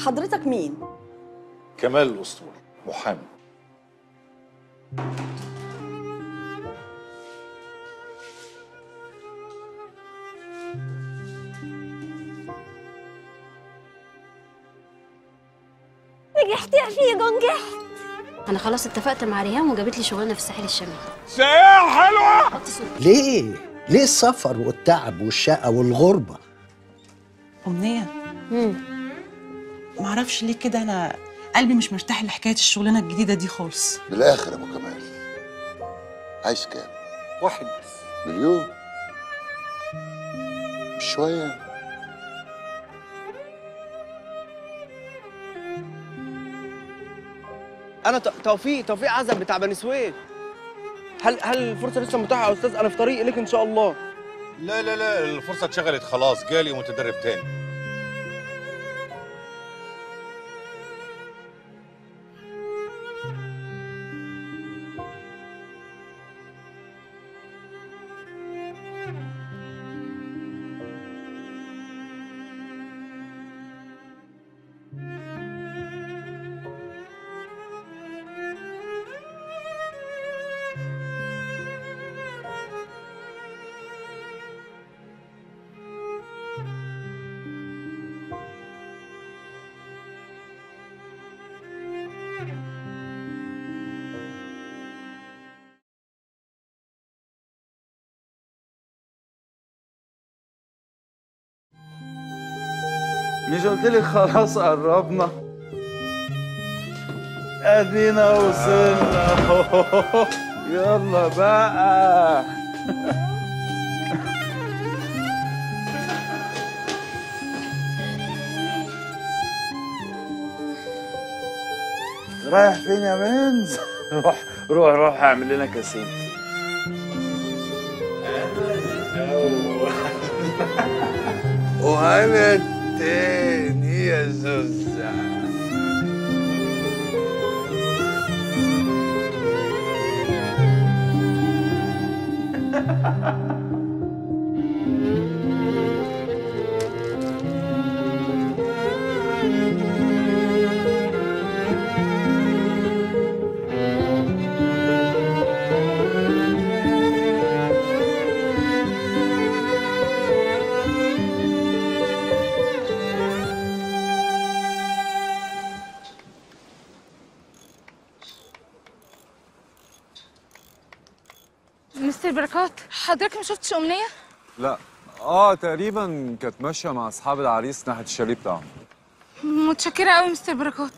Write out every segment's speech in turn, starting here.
حضرتك مين؟ كمال الأسطول، محامي. نجحت يا فيجو، نجحت. انا خلاص اتفقت مع ريهام وجابت لي شغلانه في الساحل الشمالي. سياحة حلوة. ليه السفر والتعب والشقة والغربة؟ أمنية، معرفش ليه كده أنا قلبي مش مرتاح لحكاية الشغلانة الجديدة دي خالص. بالآخر يا أبو كمال، عايز كام؟ واحد بس. مليون؟ مش شوية؟ انا توفيق عزب بتاع بني سويف. هل الفرصه لسه متاحه يا استاذ؟ انا في طريق اليك ان شاء الله. لا لا لا، الفرصة اتشغلت خلاص، جالي متدرب تاني. مش قلت لك خلاص قربنا؟ ادينا وصلنا اهو. يلا بقى. رايح فين يا منز؟ روح اعمل لنا كاسين. وانا التاني يا زوزة. مستر بركات، حضرتك ما شفتش أمنية؟ لا. تقريبا كانت ماشيه مع اصحاب العريس ناحيه الشاليه بتاعهم. متشكرة قوي مستر بركات.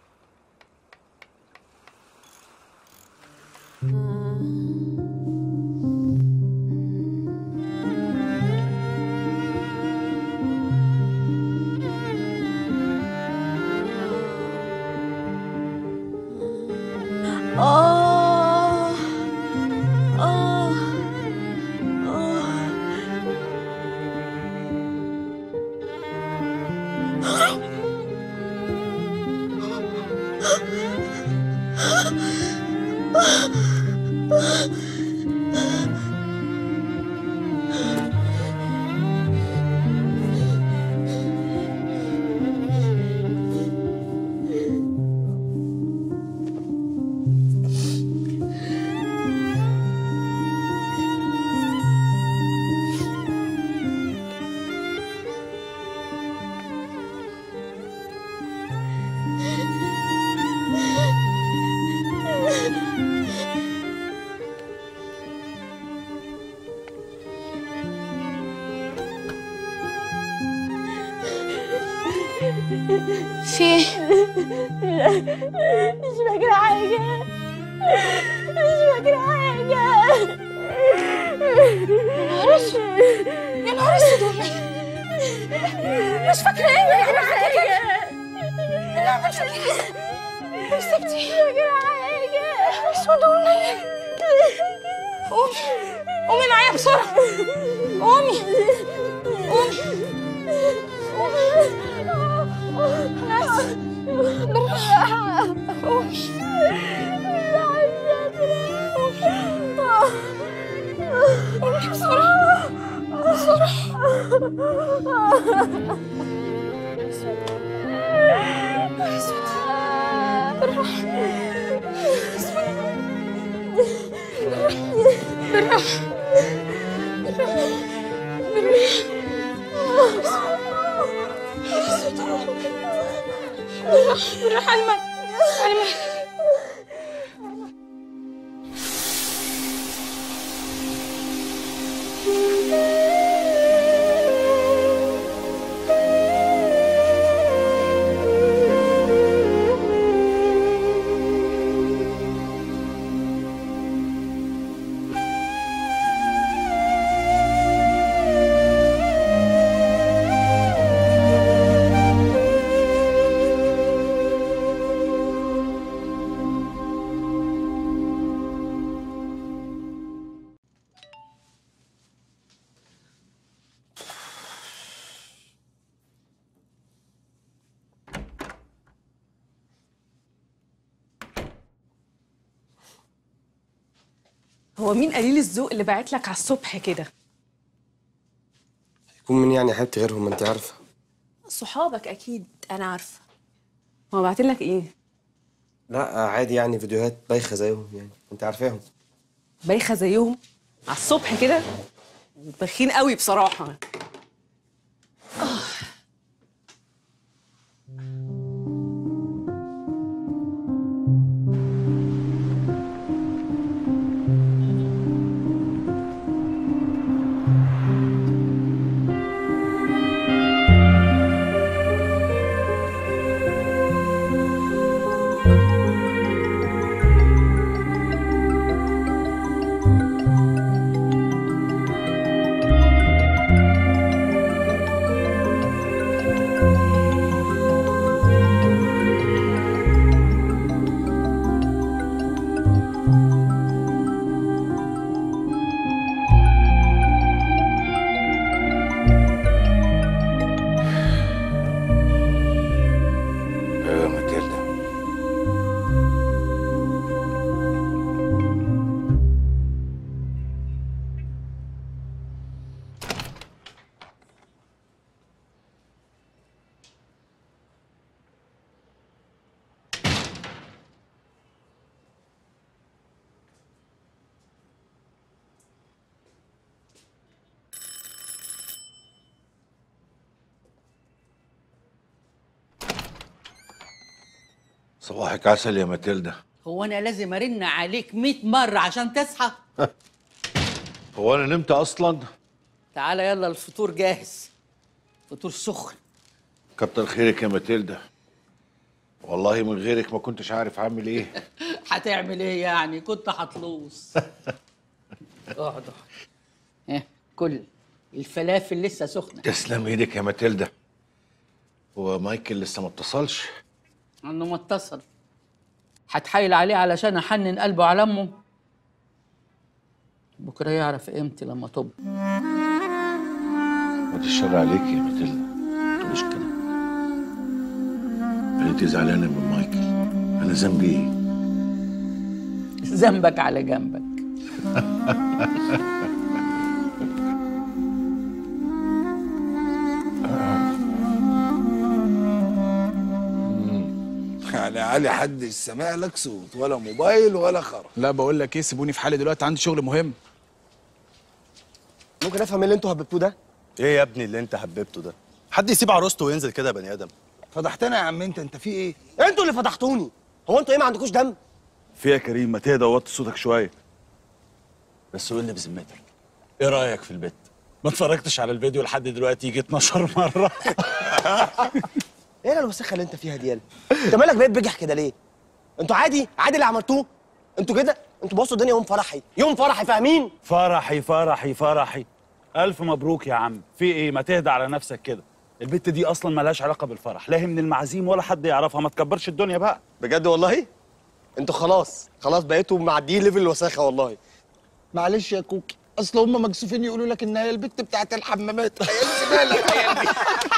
في لا، مش فاكرة حاجة، مش فاكرة حاجة. يا نهار اسود، مش فاكرة ايه؟ انا حاجة. لا مش فاكرة. سبتي. مش فاكرة حاجة. اسود ونيل. قومي معايا بسرعة. قومي. أنا آسفة. بالراحة. قومي. قومي بسرعة. بسرعة. بالراحة علمك علمك. هو مين قليل الذوق اللي باعت لك على الصبح كده؟ يكون من يعني يا حبيبتي غيرهم، ما انت عارفه. صحابك اكيد، انا عارفه. هو بعت لك ايه؟ لا عادي يعني، فيديوهات بايخه زيهم يعني، انت عارفاهم. بايخه زيهم؟ على الصبح كده؟ بخين قوي بصراحه. صباحك عسل يا ماتيلدا. هو انا لازم ارن عليك 100 مرة عشان تصحى؟ هو انا نمت اصلا؟ تعالى يلا الفطور جاهز، فطور سخن. كتر خيرك يا ماتيلدا، والله من غيرك ما كنتش عارف اعمل ايه. هتعمل ايه يعني؟ كنت هتلوص. اقعد اقعد. كل الفلافل لسه سخنة. تسلم ايدك يا ماتيلدا. هو مايكل لسه ما اتصلش؟ انه ما اتصل. هتحايل عليه علشان احنن قلبه على امه؟ بكره يعرف قيمتي لما تب. ما الشر عليك يا ماتيلدا، ما تقوليش كده. انت زعلانه من مايكل، انا ذنبي ايه؟ ذنبك على جنبك. يعني علي حد سامع لك صوت ولا موبايل ولا خرا؟ لا بقول لك ايه، سيبوني في حالي دلوقتي، عندي شغل مهم. ممكن افهم ايه اللي انتوا هببتوه ده؟ ايه يا ابني اللي انت حببته ده؟ حد يسيب عروسته وينزل كده يا بني ادم؟ فضحتنا يا عم انت في ايه؟ انتوا اللي فضحتوني. هو انتوا ايه ما عندكوش دم؟ في يا كريم ما تهدى ووطي صوتك شويه. بس قول لي بذمتك، ايه رايك في البت؟ ما اتفرجتش على الفيديو لحد دلوقتي يجي 12 مره. ايه الوسخه اللي انت فيها دي؟ انت مالك بقيت بجح كده ليه؟ انتوا عادي اللي عملتوه؟ انتوا كده انتوا بصوا الدنيا يوم فرحي، يوم فرحي، فاهمين؟ فرحي فرحي فرحي. الف مبروك يا عم. في ايه؟ ما تهدى على نفسك كده. البت دي اصلا مالهاش علاقه بالفرح، لا هي من المعازيم ولا حد يعرفها. ما تكبرش الدنيا بقى. بجد والله؟ انتوا خلاص بقيتوا معديين ليفل الوساخه والله. معلش يا كوكي، اصل هم مكسوفين يقولوا لك ان هي البت بتاعت الحمامات. هي الزباله العيال دي.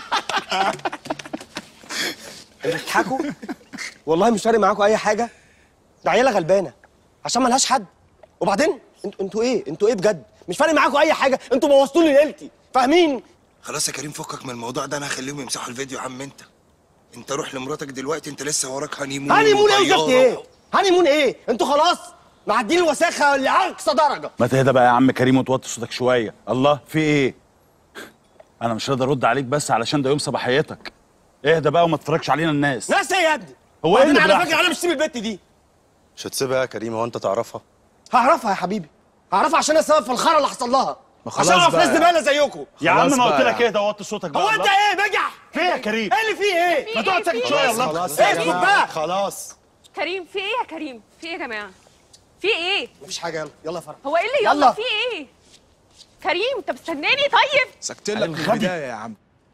بتضحكوا؟ والله مش فارق معاكم اي حاجه. ده عيله غلبانه عشان ملهاش حد. وبعدين انتوا ايه بجد؟ مش فارق معاكم اي حاجه، انتوا بوظتوا لي ليلتي، فاهمين؟ خلاص يا كريم فكك من الموضوع ده، انا هخليهم يمسحوا الفيديو يا عم انت. انت روح لمراتك دلوقتي، انت لسه وراك هانيمون. هانيمون ايه وزفت ايه؟ هانيمون ايه؟ انتوا خلاص معدين الوساخه لاقصى درجه. ما تهدى بقى يا عم كريم وتوطي صوتك شويه. الله في ايه؟ انا مش راضي ارد عليك بس علشان ده يوم صباحيتك. اهدى بقى وما تتفرجش علينا الناس. ناس ايه يا ابني؟ هو ايه اللي على براحتك؟ فكره انا مش هسيب البت دي. مش هتسيبها يا كريم؟ هو انت تعرفها؟ هعرفها يا حبيبي، هعرفها عشان السبب في الخرا اللي حصل لها، خلاص عشان اعرف بقى. ناس زباله زيكم. يا عم ما قلت لك اهدى ووطي صوتك بقى. هو انت ايه بجح؟ في ايه يا كريم؟ ايه اللي فيه ايه؟ ما تقعد ساكت شويه. الله خلاص ايه يا اسكت جماعة، بقى. خلاص. كريم في ايه يا كريم؟ في ايه يا جماعه؟ في ايه؟ مفيش حاجه. يلا يلا يا فرح. هو ايه اللي يلا في ايه؟ كريم انت مستناني طيب؟ سكت لك من البدايه يا عم.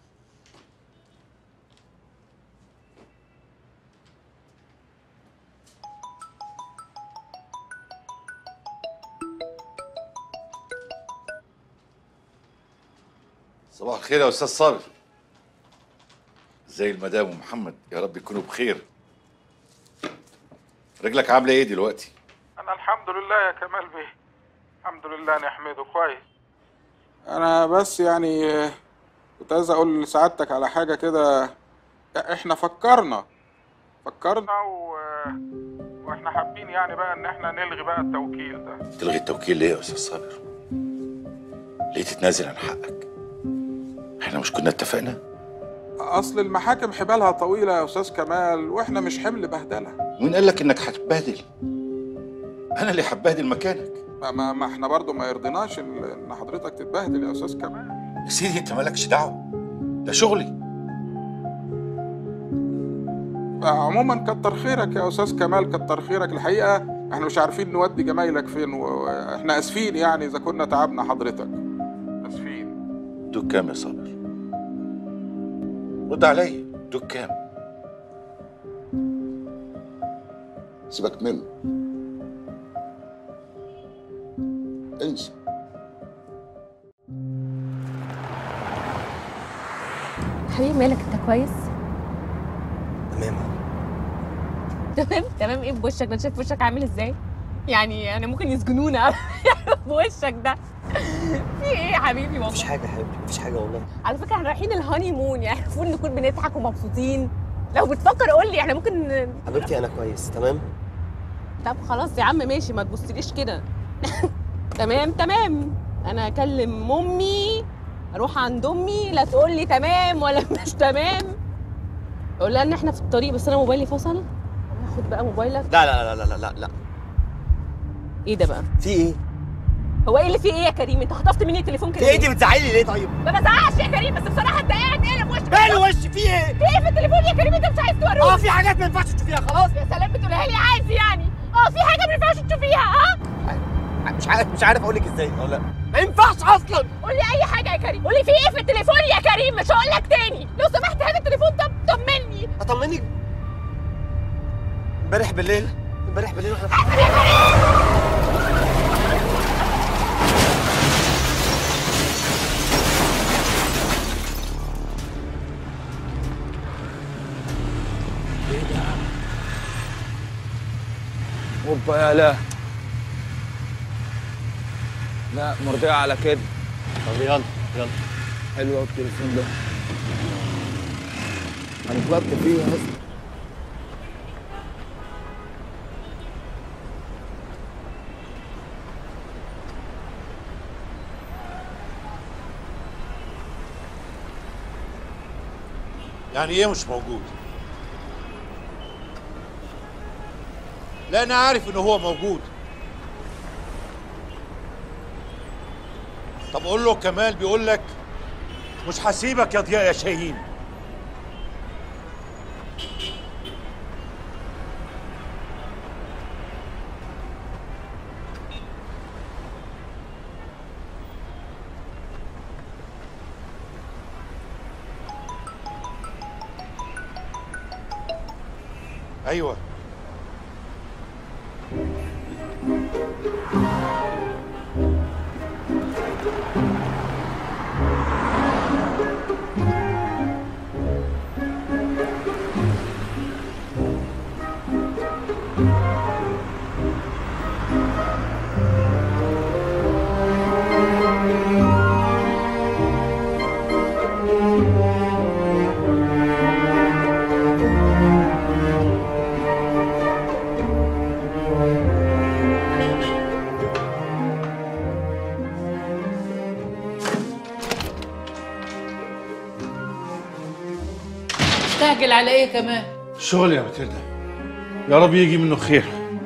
صباح الخير يا استاذ صابر. ازاي المدام ومحمد؟ يا رب يكونوا بخير. رجلك عامله ايه دلوقتي؟ انا الحمد لله يا كمال بيه، الحمد لله نحمده كويس. انا بس يعني كنت عايز اقول لسعادتك على حاجه كده. احنا فكرنا واحنا حابين يعني بقى ان احنا نلغي بقى التوكيل ده. تلغي التوكيل ليه يا استاذ صابر؟ ليه تتنازل عن حقك؟ احنا مش كنا اتفقنا؟ اصل المحاكم حبالها طويله يا استاذ كمال، واحنا مش حمل بهدله. مين قال لك انك هتبهدل؟ انا اللي هبهدل مكانك. ما احنا برضو ما يرضيناش ان حضرتك تتبهدل يا استاذ كمال. يا سيدي انت مالكش دعوه، ده شغلي. عموما كتر خيرك يا استاذ كمال، كتر خيرك. الحقيقه احنا مش عارفين نودي جمايلك فين، واحنا اسفين يعني اذا كنا تعبنا حضرتك. اسفين. دوك كام يا صابر؟ رد عليا، دوك كام؟ سيبك منه، انسى. حبيبي مالك انت كويس؟ تمام. تمام ايه بوشك ده؟ شايف وشك عامل ازاي؟ يعني ممكن يسجنونا بوشك ده. في ايه يا حبيبي والله؟ مفيش حاجه يا حبيبي، مفيش حاجه والله. على فكره احنا رايحين الهاني مون، يعني المفروض نكون بنضحك ومبسوطين. لو بتفكر قول لي احنا ممكن. حبيبتي انا كويس تمام. طب خلاص يا عم ماشي، ما تبصليش كده. تمام. انا اكلم امي، اروح عند امي، لا تقول لي تمام ولا مش تمام. اقول لها ان احنا في الطريق بس انا موبايلي فصل. هاخد بقى موبايلك. لا لا لا لا لا لا. ايه ده بقى؟ في ايه؟ هو ايه اللي في ايه يا كريم؟ انت خطفت مني التليفون كده. في ايه؟ انت بتزعلي ليه طيب؟ ما بزعقش يا كريم، بس بصراحه انت قاعد ايه وشك؟ ايه الوش؟ في ايه؟ في ايه في التليفون يا كريم انت مش عايز توريني؟ في حاجات ما ينفعش تشوفيها خلاص. يا سلام بتقولها لي عادي يعني. في حاجه ما ينفعش تشوفيها. مش عارف اقول لك ازاي. لا ما ينفعش اصلا. قول لي اي حاجه يا كريم، قول لي في ايه في التليفون يا كريم، مش هقول لك تاني. لو سمحت هات التليفون. طب طمني. اطمنك؟ امبارح بالليل اوبا يا لا مرضية على كده. طب يلا حلو قوي التليفون ده، هنتلط فيه اصلا. يعني ايه مش موجود؟ لا انا عارف ان هو موجود. طب قول له كمال بيقول لك مش هسيبك يا ضياء يا شاهين. ايوه مستعجل على ايه كمان؟ شغل يا متلدة، يا رب يجي منه خير.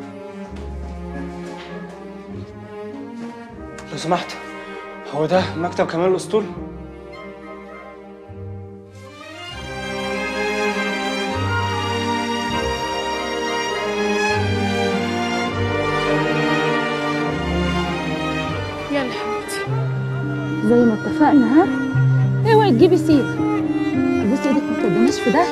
لو سمحت، هو ده مكتب كمال الاسطول؟ يلا حبيبتي زي ما اتفقنا. ها اوعي تجيبي سيره، بصي ايدك ما توديناش في ده.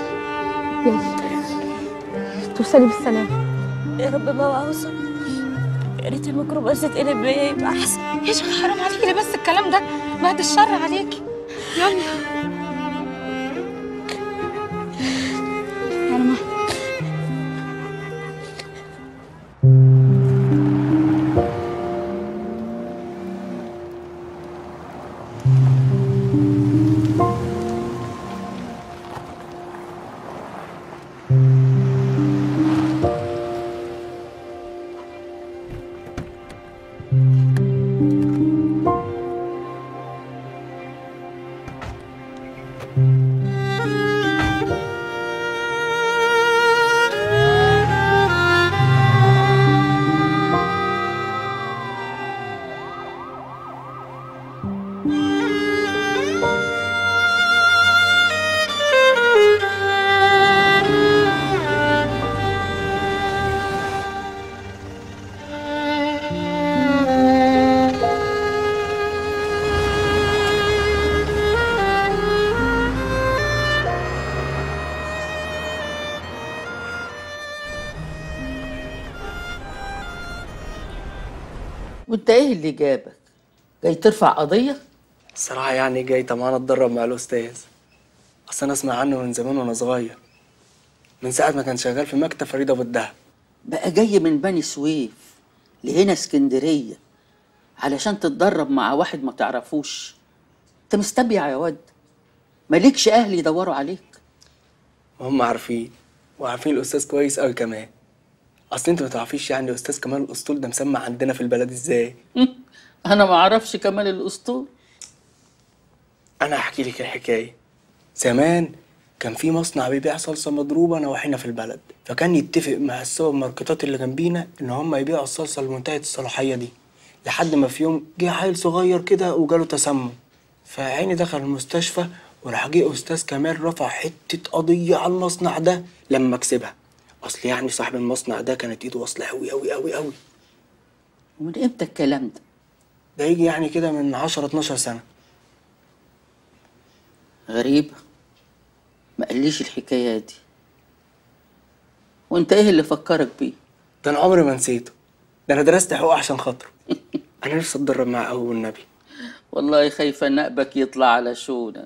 يلا توصلي بالسلامه يا رب بقى اوصل. يا ريت الميكروباص تتقلب بيا يبقى احسن. يا شيخ حرام عليكي، ليه بس الكلام ده؟ بعد الشر عليكي. يلا يا رنا. وانت ايه اللي جابك؟ جاي ترفع قضية؟ الصراحة يعني جاي طمعان اتدرب مع الأستاذ. أصل أنا أسمع عنه من زمان وأنا صغير، من ساعة ما كان شغال في مكتب فريد أبو الدهب. بقى جاي من بني سويف لهنا اسكندرية علشان تتدرب مع واحد ما تعرفوش؟ انت مستبيع يا واد، مالكش أهل يدوروا عليك. وهم عارفين، وعارفين الأستاذ كويس أوي كمان. أصل أنت ما تعرفيش يعني أستاذ كمال الأسطول ده مسمع عندنا في البلد إزاي؟ أنا ما أعرفش كمال الأسطول. أنا هحكي لك الحكاية. زمان كان في مصنع بيبيع صلصة مضروبة نواحينا في البلد، فكان يتفق مع السوبر ماركتات اللي جنبينا إن هم يبيعوا الصلصة المنتهية الصلاحية دي، لحد ما في يوم جه عيل صغير كده وجاله تسمم، فعيني دخل المستشفى، وراح جه أستاذ كمال رفع حتة قضية على المصنع ده لما كسبها. أصل يعني صاحب المصنع ده كانت إيده واصلة أوي أوي أوي أوي. ومن إمتى الكلام ده؟ ده يجي يعني كده من 10-12 سنة. غريبة، ما قاليش الحكاية دي. وانت ايه اللي فكرك بيه؟ ده انا عمري ما نسيته، ده انا درست حقوق عشان خاطره. انا نفسي اتدرب معاه قوي والنبي. والله خايفة نقبك يطلع على شونا.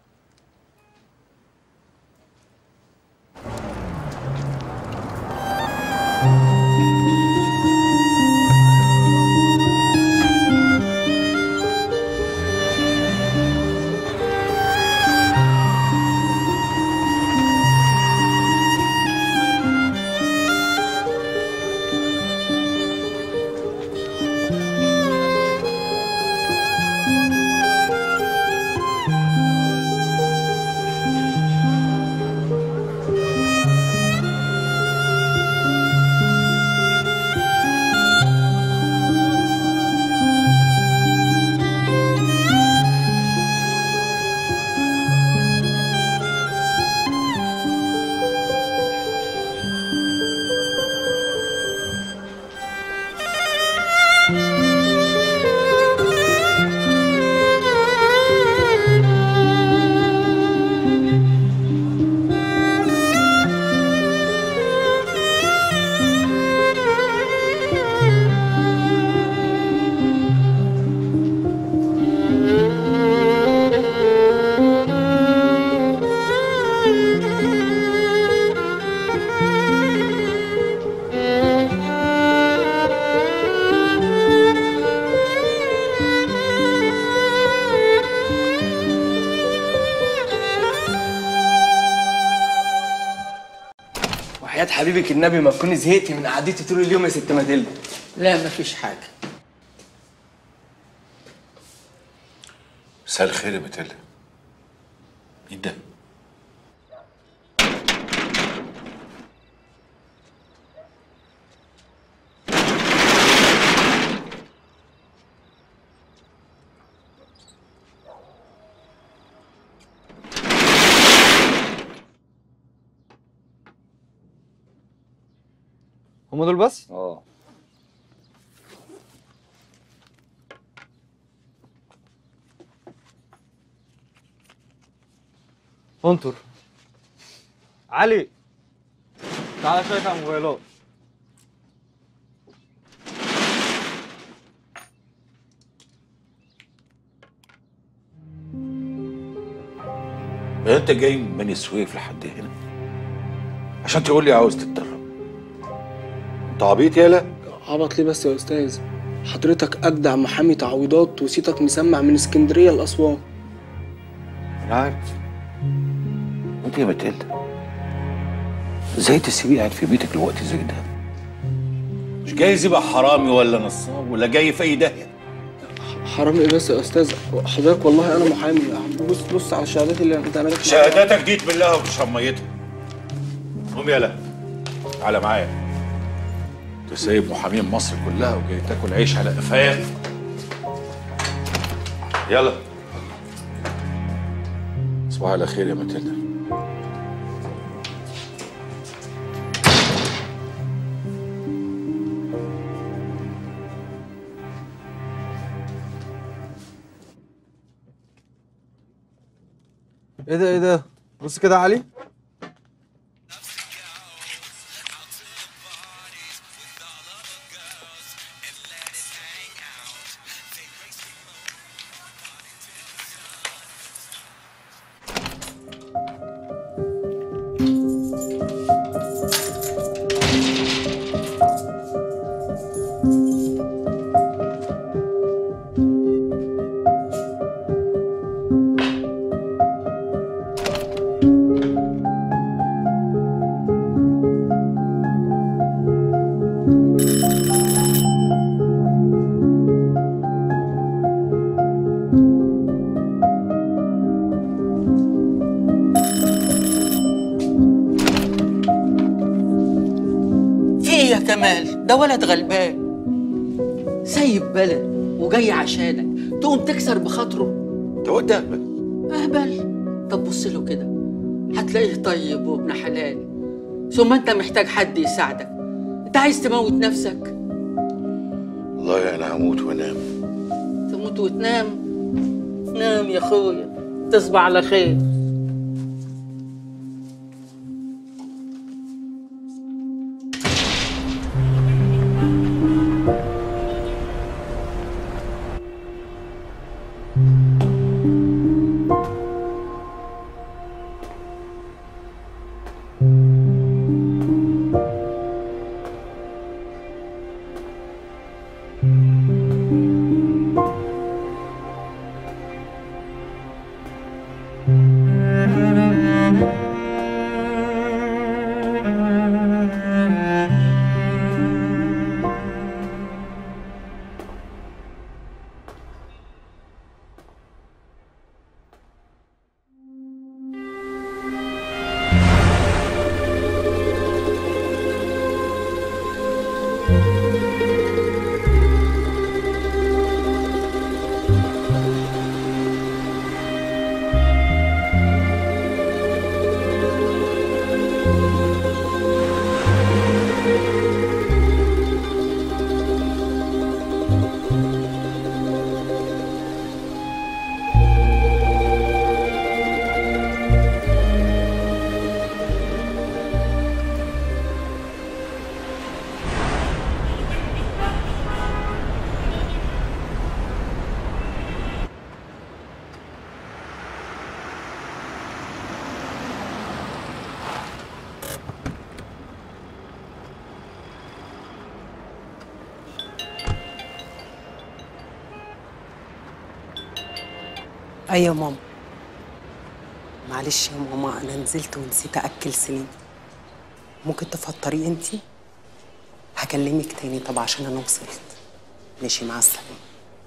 وحياة حبيبك النبي ما تكوني زهقتي من قعدتي طول اليوم يا ست ماتيلدا. لا مفيش حاجة. مساء الخير يا ماتيلدا. مين ده؟ هم دول بس؟ انطر علي، تعالى شوية على الموبايلات. انت جاي من بني سويف لحد هنا عشان تقول لي عاوز تتدرب؟ انت عبيط يالا؟ عبط ليه بس يا استاذ؟ حضرتك اجدع محامي تعويضات وصيتك مسمع من اسكندريه لاسوان. انا عارف. وانت يا متلة ازاي تسيبيه قاعد في بيتك الوقت زي ده؟ مش جايز يبقى حرامي ولا نصاب ولا جاي في اي داهيه؟ حرام ايه بس يا استاذ؟ حضرتك والله انا محامي. بص على الشهادات اللي انت عملتها. شهاداتك دي تبلها وتشرب ميتها. قوم يالا تعالى معايا. انت سايب محامين مصر كلها وجاي تاكل عيش على قفاك. يلا صباح على خير يا متلة. ايه ده؟ بص كده يا علي. كمال ده ولد غلبان سايب بلد وجاي عشانك تقوم تكسر بخاطره. انت قلت اهبل؟ اهبل؟ طب بص له كده هتلاقيه طيب وابن حلال. ثم انت محتاج حد يساعدك. انت عايز تموت نفسك؟ والله انا هموت وانام. تموت وتنام؟ نام يا اخويا تصبح على خير. ايوه يا ماما. معلش يا ماما انا نزلت ونسيت اكل سليم. ممكن تفطري انتي؟ هكلمك تاني طب عشان انا وصلت. ماشي مع السلامه.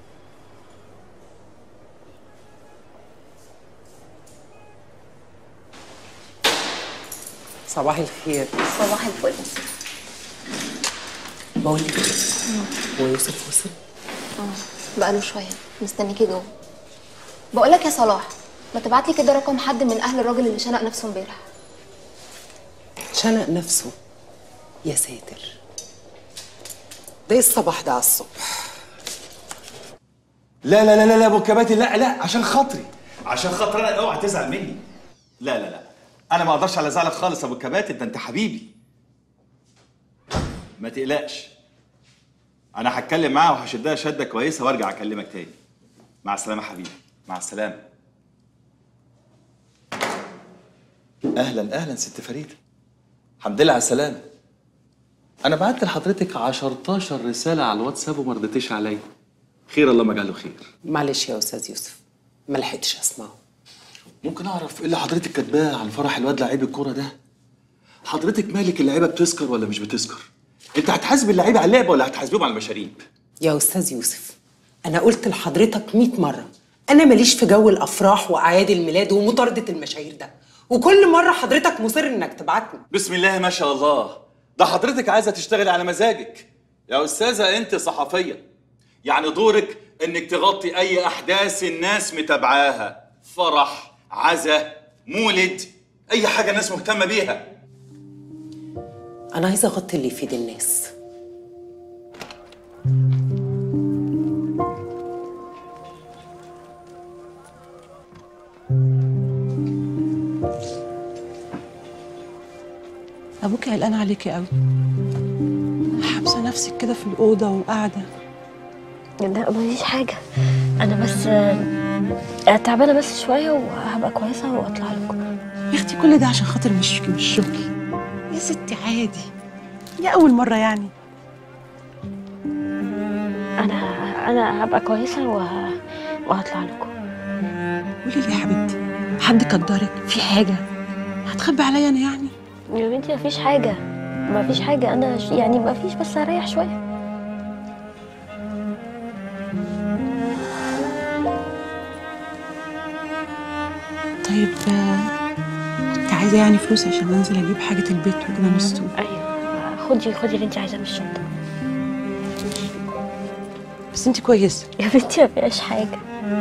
صباح الخير. صباح الفل. بقول لك هو يوسف وصل؟ بقاله شويه مستنيكي جوه. بقول لك يا صلاح ما تبعت لي كده رقم حد من اهل الراجل اللي شنق نفسه امبارح. شنق نفسه؟ يا ساتر. ده ايه الصباح ده على الصبح؟ لا لا لا لا لا ابو كباتي، لا لا، عشان خاطري، عشان خاطر انا، اوعى تزعل مني. لا لا لا، انا ما اقدرش على زعلك خالص يا ابو كباتي، ده انت حبيبي. ما تقلقش، انا هتكلم معاها وهشدها شده كويسه وارجع اكلمك تاني. مع السلامه حبيبي، مع السلامه. اهلا اهلا ست فريده، الحمد لله على السلامه. انا بعت لحضرتك 10 رساله على الواتساب وما ردتيش عليا. خير الله ما جعله خير. معلش يا استاذ يوسف، ما لحقتش اسمعه. ممكن اعرف ايه اللي حضرتك كاتباه عن فرح الواد لعيب الكوره ده؟ حضرتك مالك، اللعيبه بتسكر ولا مش بتسكر؟ انت هتحاسب اللعيبه على اللعبه ولا هتحاسبيهم على المشاريب؟ يا استاذ يوسف، انا قلت لحضرتك 100 مره انا ماليش في جو الافراح واعياد الميلاد ومطارده المشاهير ده، وكل مره حضرتك مصر انك تبعتني. بسم الله ما شاء الله، ده حضرتك عايزه تشتغلي على مزاجك. يا استاذه انت صحفيه، يعني دورك انك تغطي اي احداث الناس متابعاها، فرح، عزا، مولد، اي حاجه الناس مهتمه بيها. انا عايزه اغطي اللي يفيد الناس. ابوكي قلقان عليكي قوي، حابسه نفسك كده في الاوضه وقاعده. لا مفيش حاجه، انا بس تعبانه بس شويه وهبقى كويسه واطلع لكم. يا اختي كل ده عشان خاطر مش الشغل يا ستي، عادي، يا اول مره يعني. انا هبقى كويسه وهطلع لكم. قولي لي يا حبيبتي، حد قدرك في حاجه هتخبي عليا انا يعني؟ يا بنتي مفيش حاجه، مفيش حاجه، انا يعني مفيش، بس هريح شويه. طيب كنت عايزه يعني فلوس عشان انزل اجيب حاجه البيت وكده مستوى. ايوه خدي اللي انت عايزاه من الشنطه. بس انت كويسه يا بنتي مفيهاش حاجه.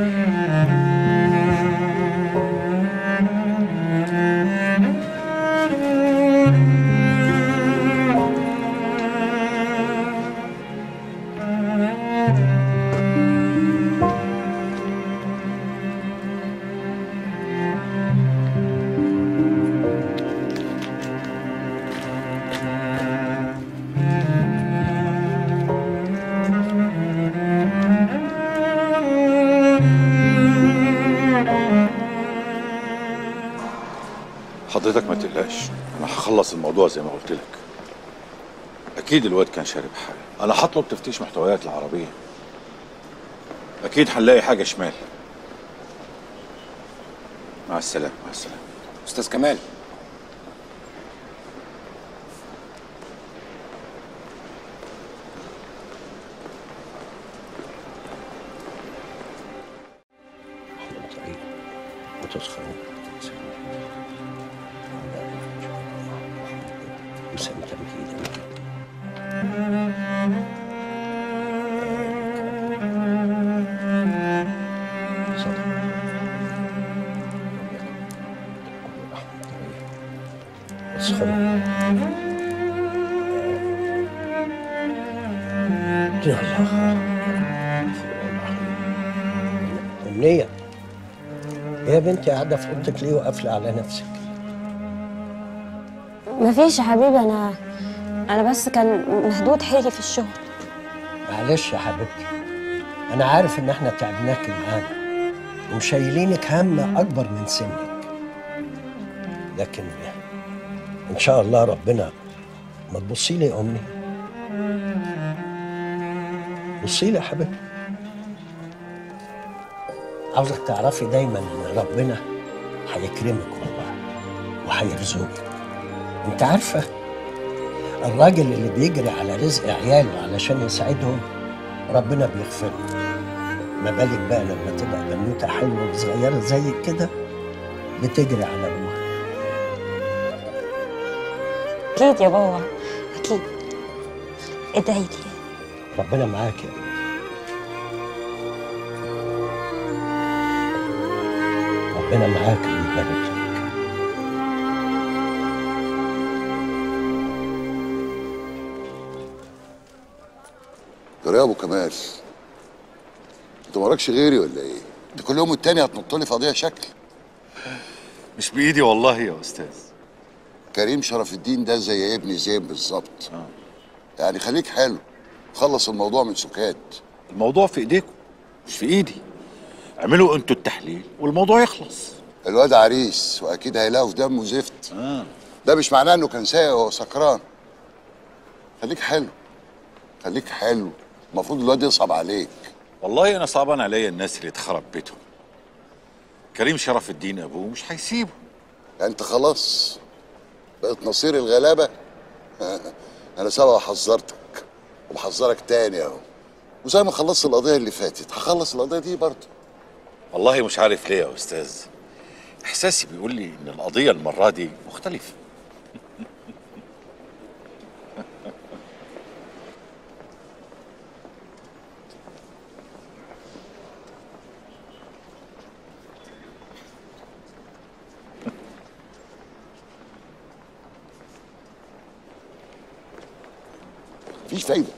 حضرتك ما تقلقش، انا هخلص الموضوع زي ما قلت لك. اكيد الواد كان شارب حاجه، انا هطلب تفتيش محتويات العربيه، اكيد هنلاقي حاجه شمال. مع السلامه. مع السلامه استاذ كمال. أمنية، يا بنتي قاعدة في أوضتك ليه وقافلة على نفسك؟ مفيش يا حبيبي، أنا بس كان مهدود حيلي في الشغل. معلش يا حبيبتي، أنا عارف إن إحنا تعبناكي معانا ومشايلينك هم أكبر من سنك، لكن إن شاء الله ربنا. ما تبصي لي يا أمي، بصي لي يا حبيبتي. عاوزك تعرفي دايما ان ربنا هيكرمك والله وهيرزقك. انت عارفه الراجل اللي بيجري على رزق عياله علشان يساعدهم ربنا بيغفر له، ما بالك بقى لما تبقى بنوته حلوه وصغيره زي كده بتجري على ابوها. اكيد يا بابا، اكيد. ادعي لي. ربنا معاك يا بنتي. ربنا معاك ويبارك لك. يا ابو كمال، انت وراكش غيري ولا ايه؟ انت كل يوم والتاني هتنط لي في قضيه شكل. مش بايدي والله يا استاذ. كريم شرف الدين ده زي ابن زين بالظبط. يعني خليك حلو، خلص الموضوع من سكات. الموضوع في ايديكم مش في ايدي. اعملوا انتوا التحليل والموضوع يخلص. الواد عريس واكيد هيلاقوا في دمه زفت. ده مش معناه انه كان سايق وهو سكران. خليك حلو، خليك حلو. المفروض الواد يصعب عليك. والله انا صعبان عليا الناس اللي اتخرب بيتهم. كريم شرف الدين ابوه مش هيسيبه. يعني انت خلاص بقيت نصير الغلابه. انا سبق حذرتك وبحذرك تاني اهو، وزي ما خلصت القضيه اللي فاتت هخلص القضيه دي برضه. والله مش عارف ليه يا استاذ، احساسي بيقول لي ان القضيه المره دي مختلفه. مفيش فايده.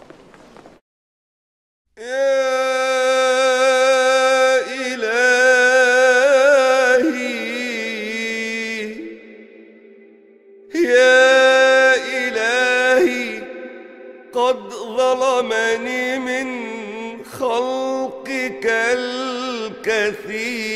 قد ظلمني من خلقك الكثير